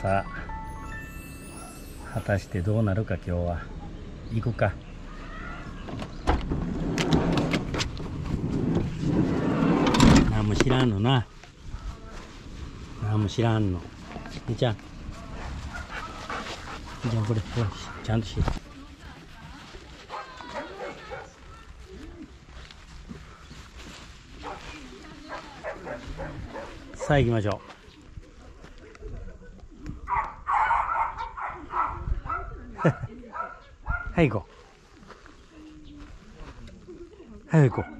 さあ果たしてどうなるか。今日は行くか。何も知らんのな。何も知らんの。みちゃん、みちゃん、これほらちゃんとし。さあ行きましょう。はい行こう。はい行こう。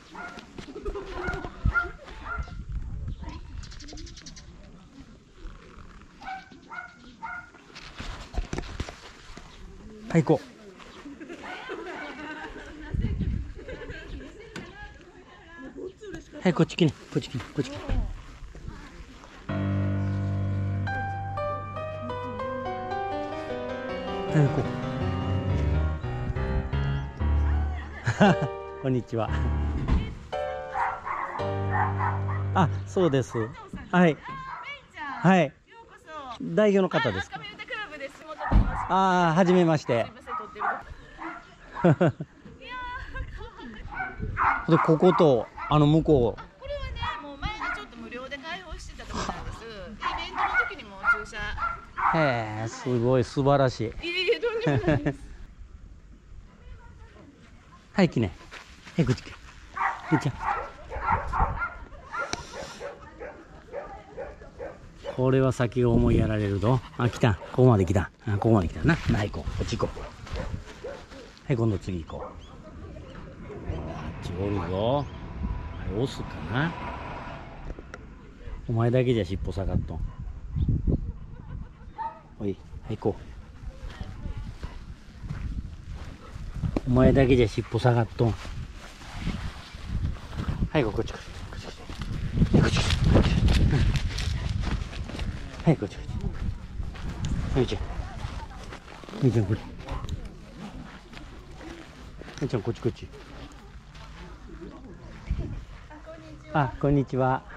はい行こう。はいこっち来ね。こっち来ね。こっち来ね。はい行こう。こんにちは。あ、そうです。はい。はい。代表の方ですか。ああ、はじめまして。で、ここと向こう。 これはね、もう前にちょっと無料で開放してたところなんです。イベントの時にも駐車。 へえ、すごい素晴らしい。 いえ、とんでもないです。 はい、来ね。はい、こっち来。みーちゃん。これは先が思いやられるぞ。あ、来た。ここまで来た。あ、ここまで来たな。はい、行こう。こっち行こう。はい、今度次行こう。あっちおるぞ。あれ、オスかな。お前だけじゃ尻尾下がっとん。おい、はい、行こう。お前だけじゃ尻尾下がっとん。はい、こっち来る。こっち来て。こっち来て。はい、こっち来て。みーちゃん。みーちゃん、これ。みーちゃん、こっちこっち。あ、こんにちは。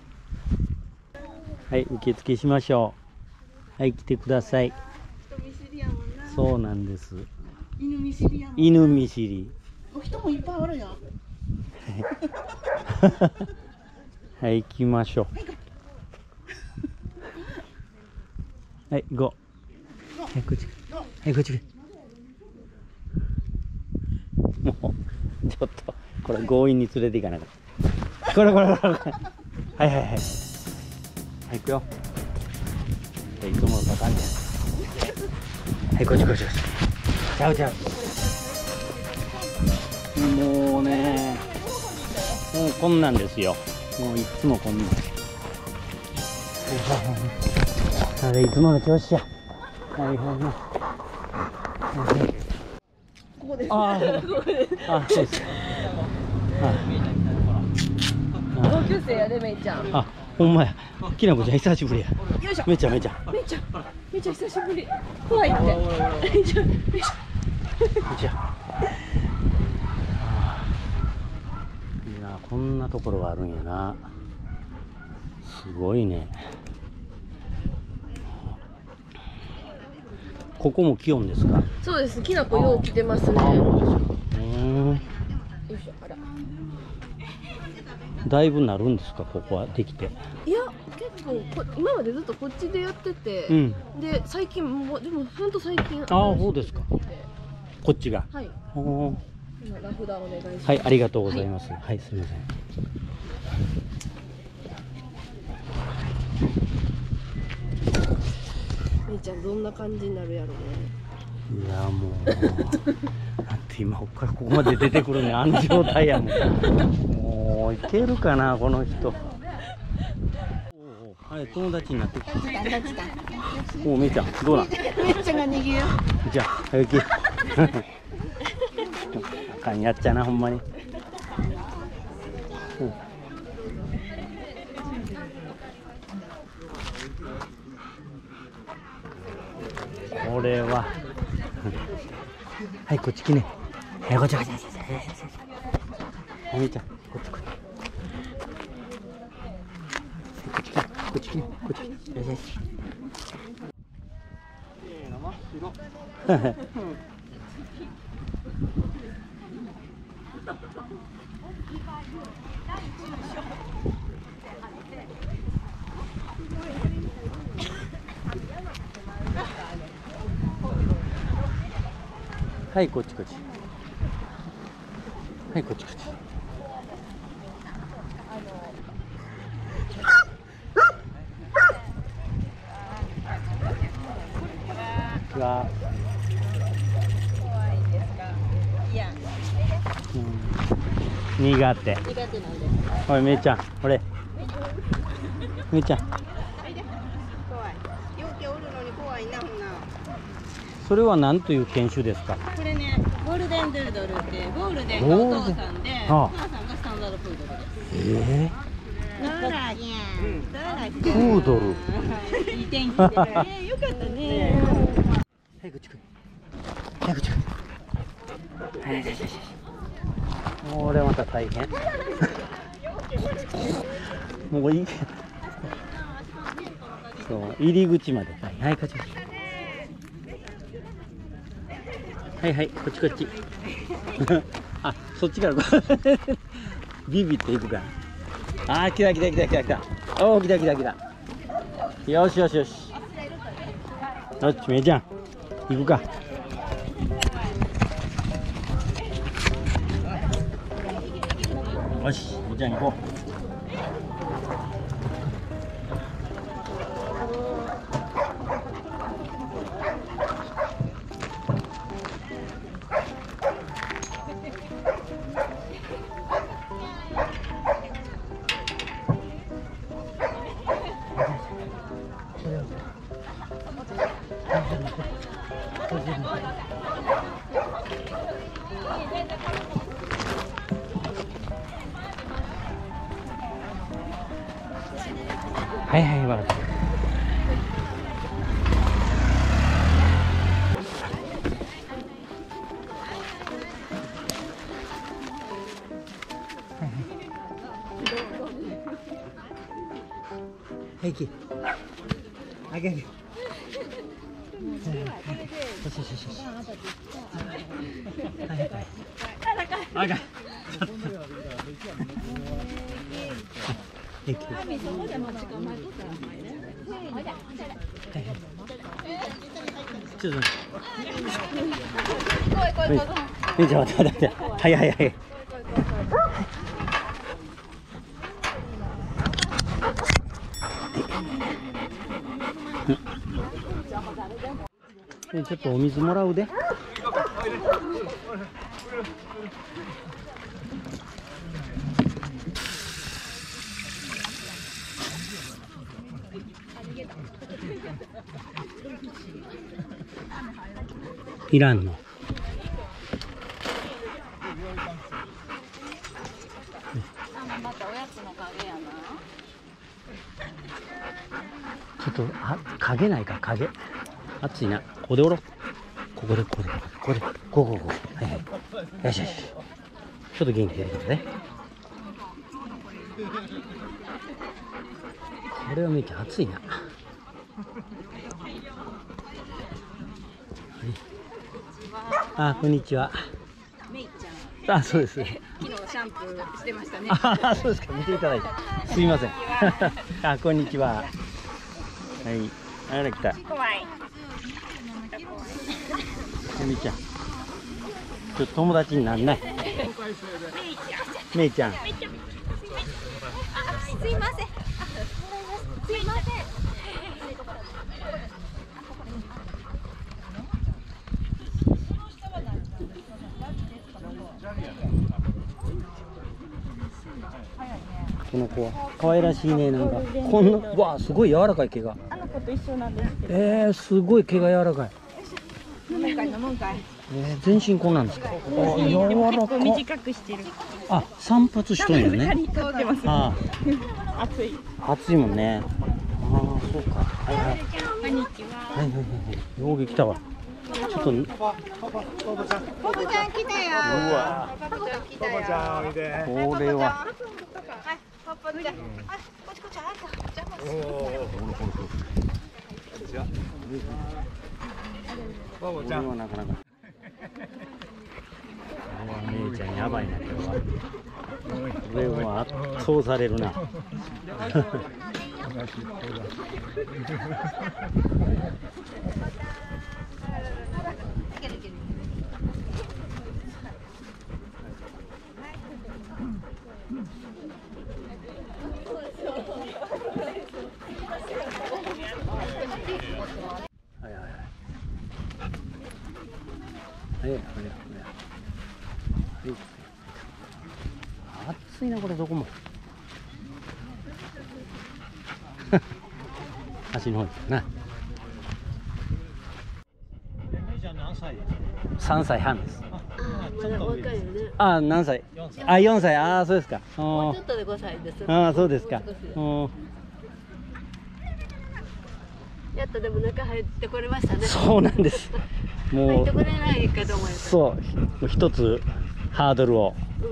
はい、受付しましょう。はい、来てください。 人見知りやもんな。 そうなんです。 犬見知りやもんな。 犬見知り。 お人もいっぱいあるやん。 はい、行きましょう。はい、ゴー。はい、こっち。はい、こっち。もう、ちょっと、これ強引に連れて行かなかった。これ。はい。はい、行くよ。いつものパターンじゃん。はい、こっち。ちゃう。もうね、もうこんなんですよ。もういつもこんなん。あれ、いつもの調子や。はい。 ここです。 あ、そうです。 同級生やで、めいちゃん。 あ、ほんまや。きなこちゃん久しぶりや。 よいしょ。 めちゃ。 めいちゃん久しぶり。怖いって。めいちゃん。 めちゃ。いや、こんなところがあるんやな。すごいね。ここも気温ですか。 そうです。きなこよう来てますね。 そうですか。 よいしょ。あら。 だいぶなるんですか、ここはできて。 いや、結構今までずっとこっちでやってて、 うん。 で最近もうでも本当最近。 ああ、そうですか。こっちが。 はい。 おー。 今ラフダお願いします。 はい、ありがとうございます。はい、すみません。 めいちゃんどんな感じになるやろうね。 いや、もう。だって今、ここからここまで出てくるね、あの状態やもん。もう、いけるかな、この人。はい、友達になってきた。おお、めいちゃん、どうなん。 めいちゃんが逃げよう。 じゃあ、早起き。あかんやっちゃな、ほんまに。これは。はい、こっち来ね。はい、こっち。はい、めいちゃん、こっち来い。こっち来。こっち来。 こっち。よしよし。はい、こっちこっち。はい、こっちこっち。が、苦手。おい、めいちゃん、これ。めいちゃん。それは何という犬種ですか。 これね、ゴールデンドゥードルって、ゴールデンがお父さんで、お母さんがスタンダードプードルです。 プードル。 いい天気で、よかったね。 はい、こっち来い。はい、こっち来い。はい、これまた大変。もういい。そう、入り口まで。はい、はい、こっち。はいはい、こっちこっち。あ、そっちからビビっていくから。あー、来た来た来た来た来た。おー、来た来た来た。よしよしよし。よし、めいちゃん、行くか。よし、めいちゃん行こう。はいはい、わかった。はい、行け。あげあげ。よしよしよしよし。はいはい。あが。ちょっと。ちょっと。めいちゃん、待って待って。はいはいはい。ちょっとお水もらうで。いらんの。 またおやつの影やな。 ちょっと影ないか、影。暑いな。ここでおろ。ここでここでここでここここ。はいはい。よしよし。ちょっと元気出てきたね。これはめっちゃ暑いな。あ、こんにちは。 めいちゃん。 あ、そうです。 昨日シャンプーしてましたね。 あ、そうですか。見ていただいて。すみません。あ、こんにちは。はい。あら、来た。 怖い。 めいちゃん。ちょっと友達になんない。めいちゃん。 すいません。すいません。 この子は可愛らしいね。なんかこんな、わあ、すごい柔らかい毛が。 あの子と一緒なんですけど。 すごい毛が柔らかい。 飲むんかい飲むんかい。 全身こんなんですか。柔らかい。 短くしてる。 あ、散髪しとんよね。 通ってます。 あ暑い。 あ、暑いもんね。ああ、そうか。はいはい。 こんにちは。 はいはいはい。よう来たわ。ちょっと。 ポポちゃん来たよ。 うわ。 ポポちゃん来たよ。 これは。 パパちゃん、こっちこっち、あんた邪魔する。 これはなかなか。姉ちゃんやばいな、今日は。これは圧倒されるな。暑いなこれどこも。橋の方ですな。3歳半です。あ、何歳？あ、4歳。ああ、そうですか。 もうちょっとで5歳です。 ああ、そうですか。 やっとでも中入ってこれましたね。 そうなんです。もう入ってこれないかと思います。 そう、一つハードルを。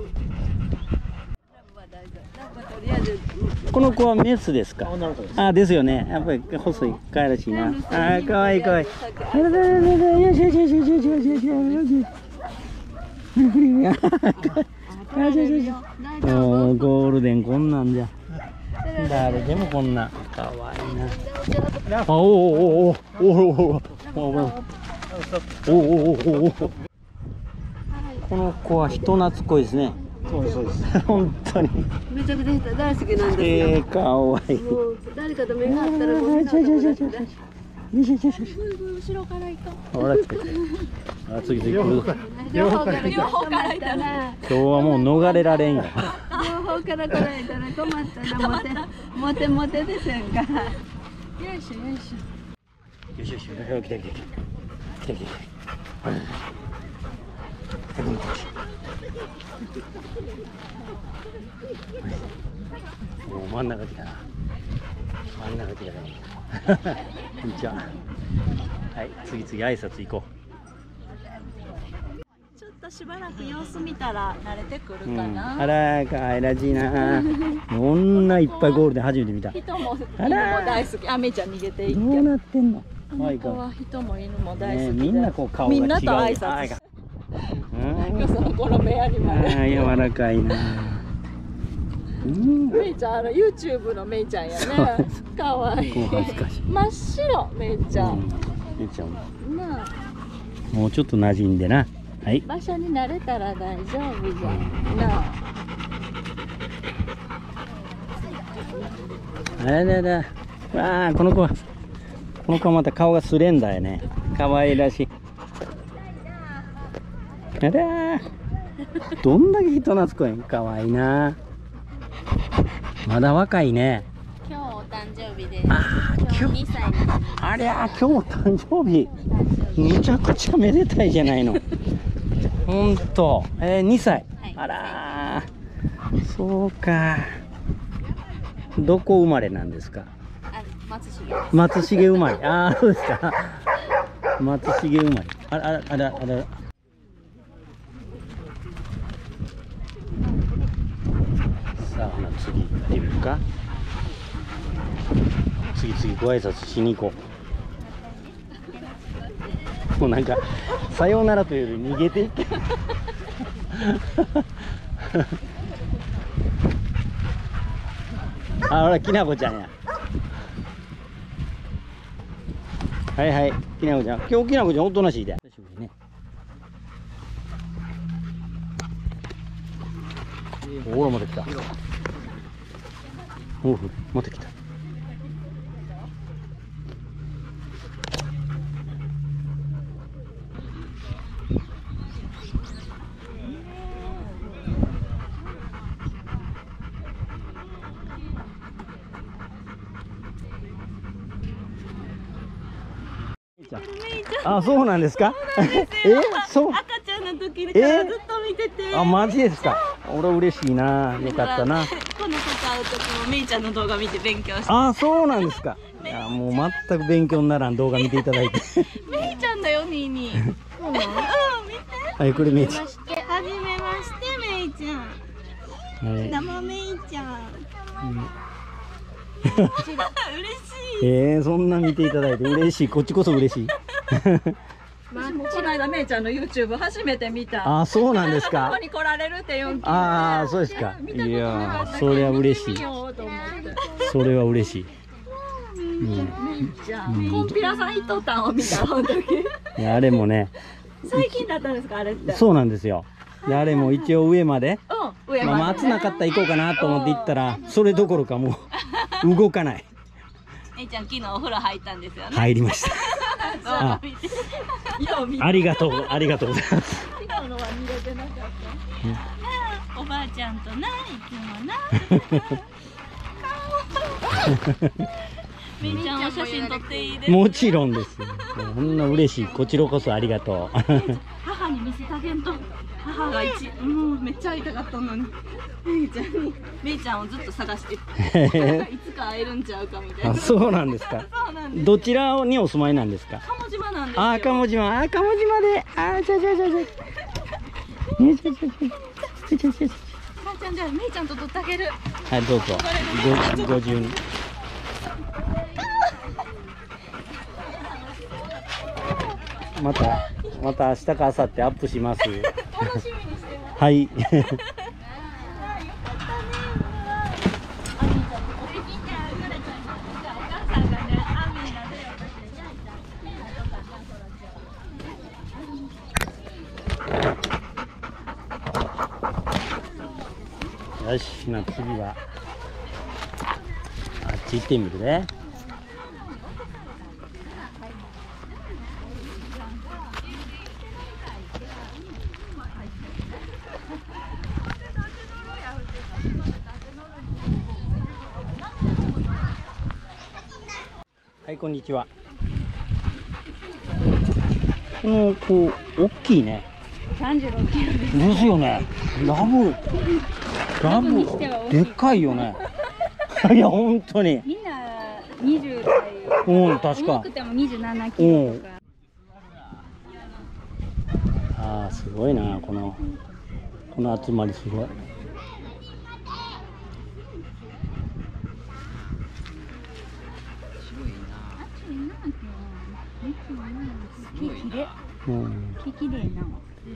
この子はメスですか。あ、ですよね。やっぱり細い可愛らしいな。あ、可愛い可愛い。よしよしよしよしよしよしよしよし。おお、ゴールデンこんなんじゃ。誰でもこんな可愛いな。あ、おおおおおおおおお。この子は人懐っこいですね。そうです。本当に。 めちゃくちゃ大好きなんですよ。 可愛い。 もう誰かと目が合ったらもう後ろから行こう。 ほら来て。あ、次来る。 両方から行ったな。 今日はもう逃れられんよ。 両方から来られたら困ったな。モテですやんか。よいしょ。 よし。来て。もう真ん中来たな。こんにちは。はい、次挨拶行こちょっとしばらく様子見たら慣れてくるう。 かな。 あら、可愛らしいな。こんないっぱいゴールデン初めて見た。 人も大好き。あめちゃん逃げていって。 どうなってんの。 この子は人も犬も大好きで。 みんなこう顔が違う。 みんなと挨拶して。その子の目アニマル。 柔らかいな。 めいちゃん、YouTube のめいちゃんやね。かわいい。真っ白、めいちゃん。 めいちゃん。 なあ。 もうちょっと馴染んでな。はい。 場所に慣れたら大丈夫じゃん。なあ。 あら。わあ、この子はまた顔がスレンダーやね。可愛らしい。あら。どんだけ人懐っこいん。可愛いな。まだ若いね。 今日お誕生日で。 ああ、 今日2歳に。 ありゃ、今日誕生日。めちゃくちゃめでたいじゃないの。ほんと、2歳。あら、そうか。どこ生まれなんですか。松重生まれ。ああ、そうですか。松重生まれ。あら。さあ、次行ってみるか。次ご挨拶しに行こう。もうなんかさようならというより逃げていってあ、ほらきなこちゃんや。はいきなこちゃん。今日きなこちゃんおとなしいで。久しぶりね。ほらまた来た。お、また来た。あ、そうなんですか。そう。 赤ちゃんの時からずっと見てて。 あ、マジですか。俺嬉しいな。よかったな。 この子会う時もめいちゃんの動画見て勉強して。 あ、そうなんですか。いや、もう全く勉強にならん動画見ていただいて。 めいちゃんだよ、ニーニー。見て。 はい、これめいちゃん。 はじめまして、めいちゃん。 生めいちゃん。嬉しい。 そんな見ていただいて嬉しい。こっちこそ嬉しい。 私もこの間めいちゃんの YouTube 初めて見た。 あ、そうなんですか。 ここに来られるって言うんで。 ああ、そうですか。 見たことなかったけどそれは嬉しい。 見てみようと思って。 それは嬉しい。 めいちゃん。コンピラさんいとったんを見た本当に。 いや、あれもね。 最近だったんですかあれって。 そうなんですよ。で、あれも一応上まで。 うん、上まで。 まあ、暑なかったら行こうかなと思って行ったら、それどころかもう動かない。 めいちゃん昨日お風呂入ったんですよね。 入りました。あ、ありがとう、ありがとうございます。 昨日のは見れてなかった。おばあちゃんとな、いつもな。めいちゃんお写真撮っていいですか。 もちろんです。こんな嬉しい。こちらこそありがとう。 母に見せてあげんと。母がめっちゃ会いたかったのに。めいちゃんをずっと探して。いつか会えるんちゃうかみたいな。 あ、そうなんですか。 そうなんです。 どちらにお住まいなんですか。 鴨島なんですよ。 あ、鴨島、あ、鴨島で、あ、じゃ。 母ちゃんじゃあめいちゃんと撮ってあげる。 はい、どうぞ。ご自由に。また明日か明後日アップします。 楽しみにしてます。 はい。よし、な、次はあっち行ってみるね。はい、こんにちは。この子大きいね。 36キロです。 ですよね。ラブでっかいよね。いや、本当に。 みんな20代。 うん、確か。 多くても27キロとか。 ああ、すごいな、この集まりすごい。 うん。きれいな。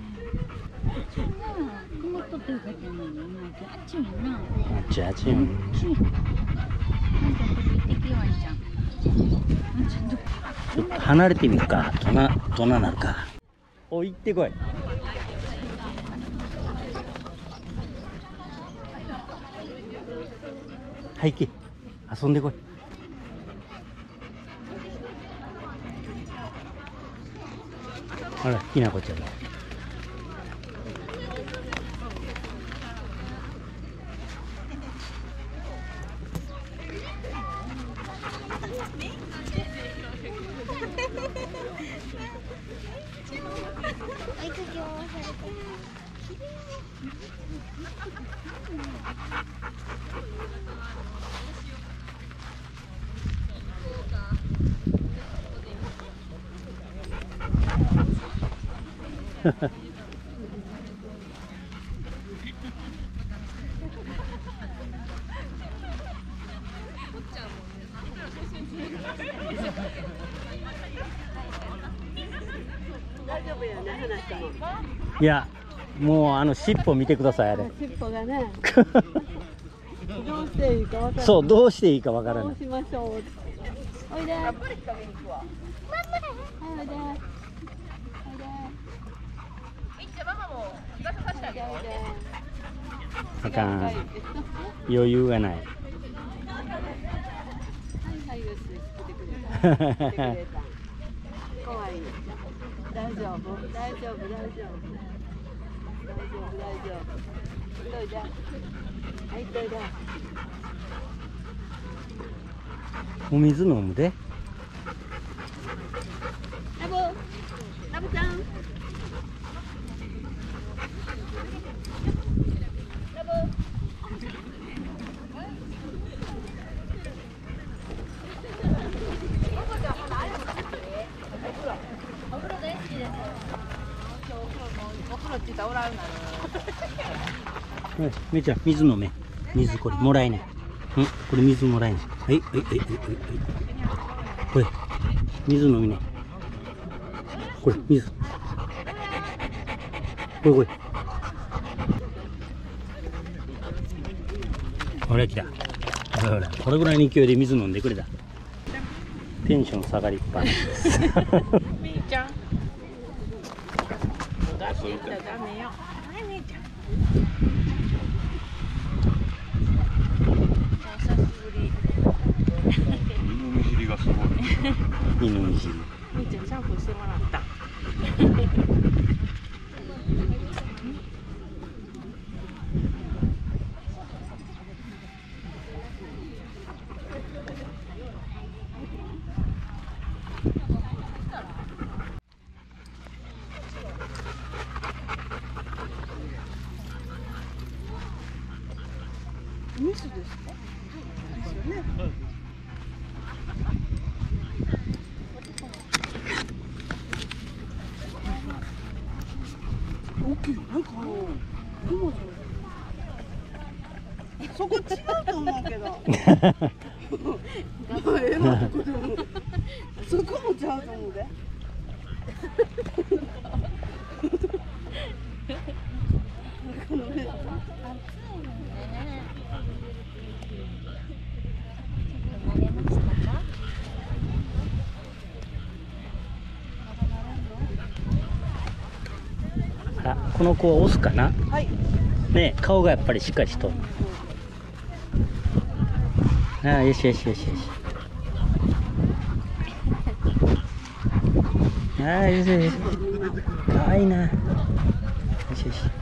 この人というかじゃないの。あっちにな。 あっちあっち。 なんか飛びてきわんちゃん。 ちょっと離れてみるか。どんななるか。お、行ってこい。はい、行け。遊んでこい。ほら、きなこちゃんだ。 大丈夫よね、話しても。 いや、もう尻尾見てください、あれ。 尻尾がね。どうしていいかわからない。 そう、どうしていいかわからない。 どうしましょう。おいで。やっぱり食べに行くわ。おいで。おいで。 みっちゃんママも日傘さしてあげる。 あかん。余裕がない。 はい、よし、来てくれた。来てくれた。かわいい。大丈夫、大丈夫、大丈夫。大丈夫、大丈夫。どいで。はい、どいで。 お水飲むで。 ラブ、ラブちゃん。ラブ。 お風呂って言ったらおらんなの。 めいちゃん、水飲め。水これ、もらえね。うん、これ水もらえね。はい。これ、水飲みね。これ、水。これ。ほら来た。ほら、これぐらいの勢いで水飲んでくれた。テンション下がりっぱなしです。 みーちゃん。おだしいったらダメよ。はい、みーちゃん。お久しぶり。 犬見知りがすごい。 犬見知り。 みーちゃん、シャンプーしてもらった。ミスですか？ですよね。大きい。なんかそこ違うと思うけど。そこも違うと思うで。 あ、この子はオスかな。 はい。 ね、顔がやっぱりしっかりしとる。ああ、よし。ああ、よし。かわいいな。よし。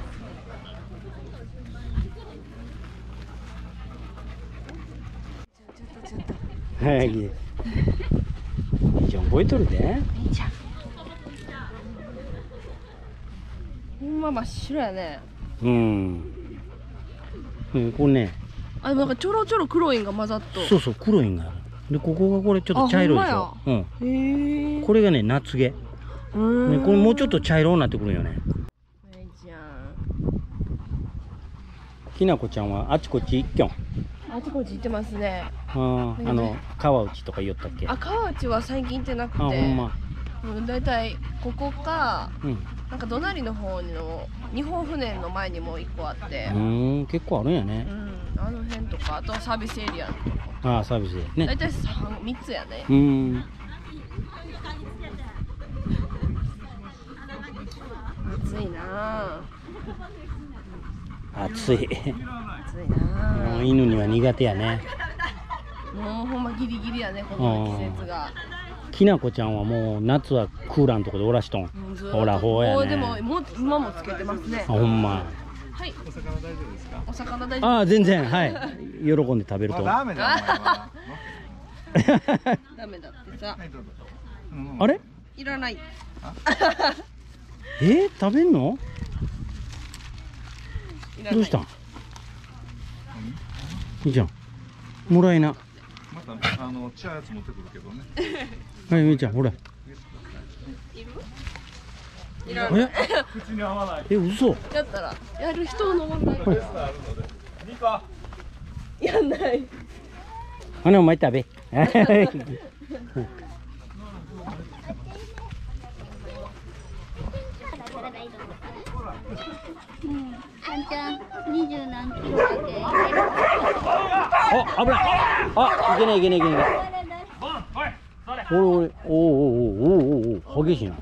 はい、いいじゃん、覚えとるで。 みーちゃん。ほんま真っ白やね。 うん。これね。 あ、でもなんかちょろちょろ黒いんが混ざっと。 そう、黒いんがある。で、ここがこれちょっと茶色いでしょ。うん。 へえ。 これがね、夏毛。ね、これもうちょっと茶色になってくるよね。 めいちゃん。 きなこちゃんはあちこち一挙。 あちこち行ってますね。 川内とか言おったっけ。 あ、川内は最近行ってなくて。 あ、ほんま。 だいたいここか、 うん。 なんか隣の方の日本船の前にも一個あって。 結構あるんやね。 あの辺とか、あとサービスエリアのとこ。 ああ、サービスでね。 だいたい3つやね。暑いなぁ。 暑い。 暑いなぁ。 犬には苦手やね。 もうほんまギリギリやね、この季節が。 きなこちゃんはもう夏はクーラーのとこでおらしとん。ほら、ほうやね。 でも今もつけてますね。 あ、ほんま。 はい。お魚大丈夫ですか？お魚大丈夫。 ああ、全然、はい。喜んで食べると。 ダメだ。 ダメだってさ。 あれ？ いらない。 食べんの？どうしたん？いいじゃん。もらいな。 また茶やつ持ってくるけどね。 はい、みーちゃん、ほら。 いらない。 口に合わない。 嘘。 やったらやる人の問題。やんない。 お前食べ。 あんちゃん、20何キロだけ。 危ない。いけない。お、激しいな。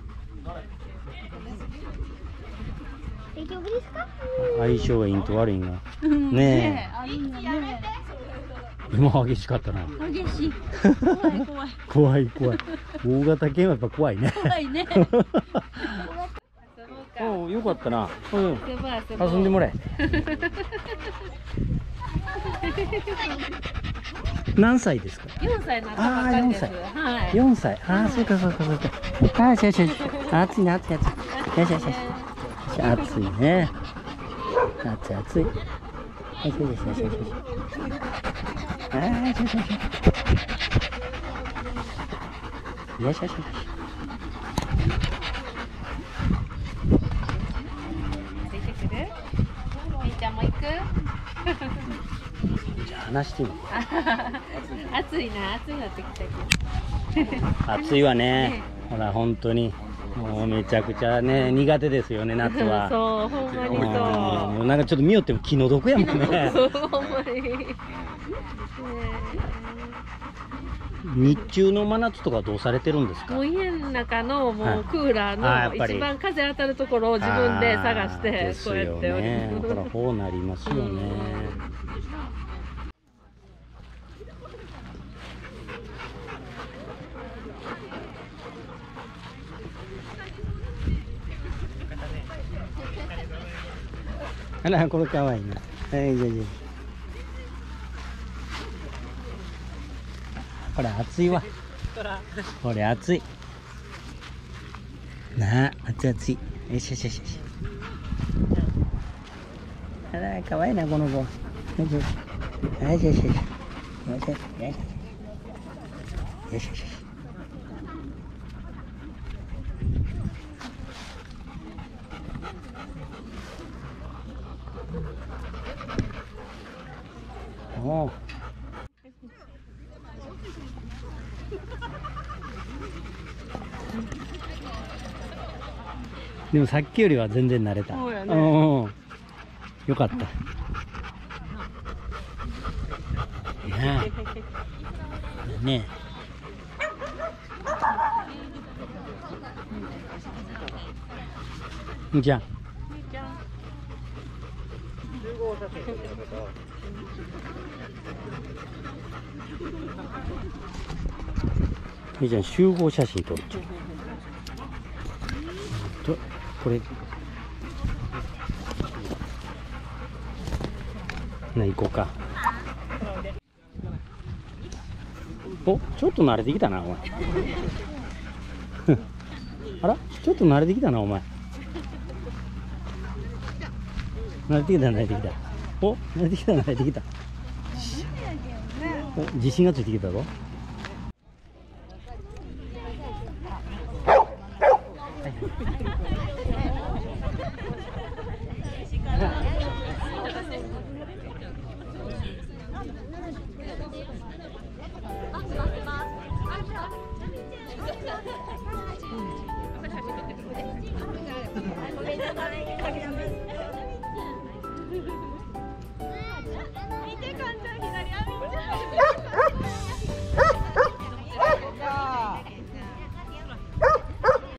大丈夫ですか？ 相性がいいんと悪いんが。ねえ。今激しかったな。 激しい。 怖い。大型犬はやっぱ怖いね。 怖いね。 お、よかったな。遊んでもらえ。何歳ですか 4歳になったばっかりです。はい。 ？4歳。ああ、そうか。ああ、暑いね。よし。暑いね。暑い。よし。よし。 ついてくる？みーちゃんも行く？ じゃあ話してみよ暑いな、暑いなってきたけど。 う。暑いわね。ほら本当にもうめちゃくちゃね苦手ですよね夏は。 そう、ほんまにそう。 もうなんかちょっと見よっても気の毒やもんね。 そう、ほんまに。 日中の真夏とかどうされてるんですか。 もう家の中のもはいうクーラーやっぱりの一番風当たるところを自分で探しあーてですこうやっておりよね。 ます。 ほらこうなりますよね。あらこれかわいいな。はいじゃあじゃあこれ暑いわ。これ暑い。なあ、暑い暑い。よしよしよしよし。あら、かわいいな、この子。よしよし。よしよしよし。よしよしよし。よしよしよし。おう。でもさっきよりは全然慣れた。 そうやね。 うん。よかった。ねえ。ねえ。じゃあ。みーちゃん集合写真撮るちゃう。これな、行こうか。お、ちょっと慣れてきたなお前。あら、ちょっと慣れてきたなお前。慣れてきた慣れてきた。お、慣れてきた慣れてきた。お、自信がついてきたぞ。